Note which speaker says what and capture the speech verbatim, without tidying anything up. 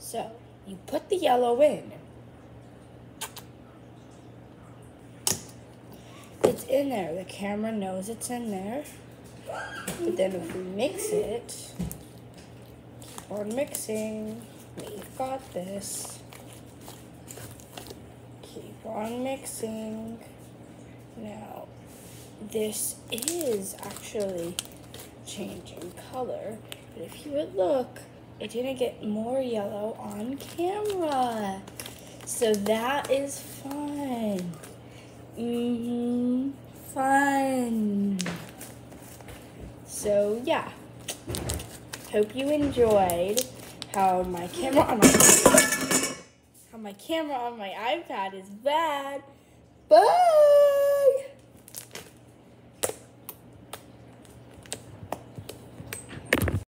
Speaker 1: So you put the yellow in. It's in there. The camera knows it's in there. But then if we mix it, keep on mixing. We've got this. Keep on mixing. Now, this is actually changing color. But if you would look, it didn't get more yellow on camera. So that is fun. Mm-hmm. Fun. So yeah. Hope you enjoyed how my camera on my how my camera on my iPad is bad. Bye.